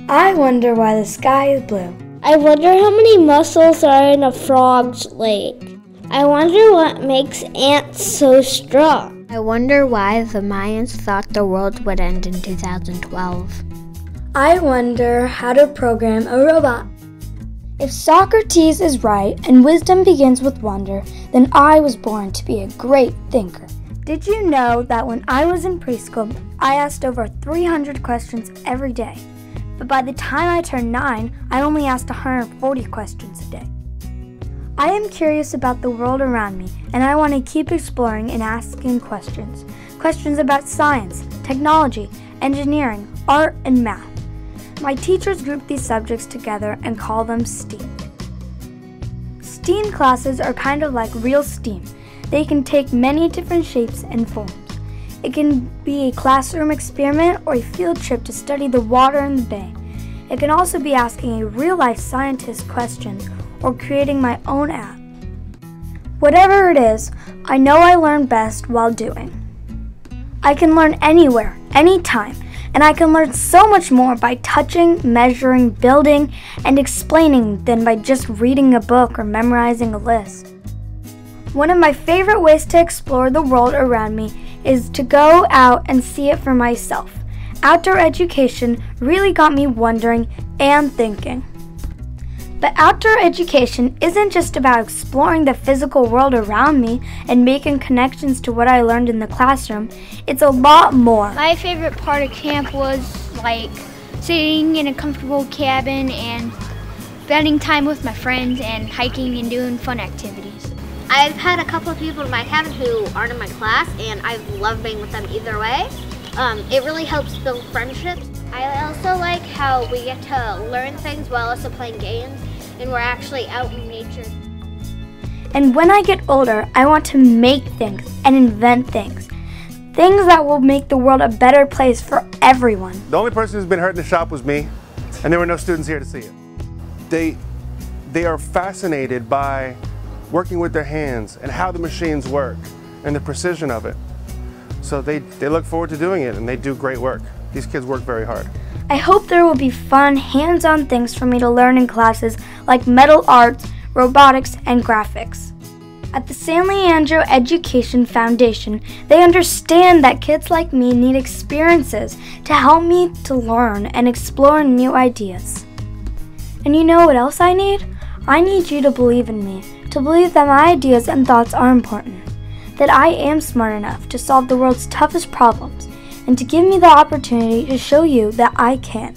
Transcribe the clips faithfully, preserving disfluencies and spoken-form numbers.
I wonder why the sky is blue. I wonder how many mussels are in a frog's leg. I wonder what makes ants so strong. I wonder why the Mayans thought the world would end in two thousand twelve. I wonder how to program a robot. If Socrates is right and wisdom begins with wonder, then I was born to be a great thinker. Did you know that when I was in preschool, I asked over three hundred questions every day? But by the time I turned nine, I only asked one hundred forty questions a day. I am curious about the world around me, and I want to keep exploring and asking questions. Questions about science, technology, engineering, art, and math. My teachers group these subjects together and call them STEAM. STEAM classes are kind of like real STEAM. They can take many different shapes and forms. It can be a classroom experiment or a field trip to study the water in the bay. It can also be asking a real-life scientist questions or creating my own app. Whatever it is, I know I learn best while doing. I can learn anywhere, anytime, and I can learn so much more by touching, measuring, building, and explaining than by just reading a book or memorizing a list. One of my favorite ways to explore the world around me is to go out and see it for myself. Outdoor education really got me wondering and thinking. But outdoor education isn't just about exploring the physical world around me and making connections to what I learned in the classroom. It's a lot more. My favorite part of camp was like sitting in a comfortable cabin and spending time with my friends and hiking and doing fun activities. I've had a couple of people in my cabin who aren't in my class, and I've loved being with them either way. Um, it really helps build friendships. I also like how we get to learn things while also playing games, and we're actually out in nature. And when I get older, I want to make things and invent things. Things that will make the world a better place for everyone. The only person who's been hurt in the shop was me, and there were no students here to see it. They, they are fascinated by working with their hands and how the machines work and the precision of it. So they, they look forward to doing it, and they do great work. These kids work very hard. I hope there will be fun, hands-on things for me to learn in classes like metal arts, robotics, and graphics. At the San Leandro Education Foundation, they understand that kids like me need experiences to help me to learn and explore new ideas. And you know what else I need? I need you to believe in me, to believe that my ideas and thoughts are important, that I am smart enough to solve the world's toughest problems, and to give me the opportunity to show you that I can.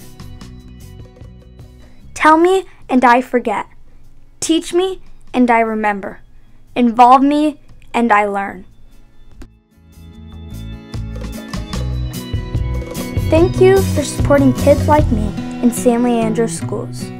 Tell me and I forget. Teach me and I remember. Involve me and I learn. Thank you for supporting kids like me in San Leandro schools.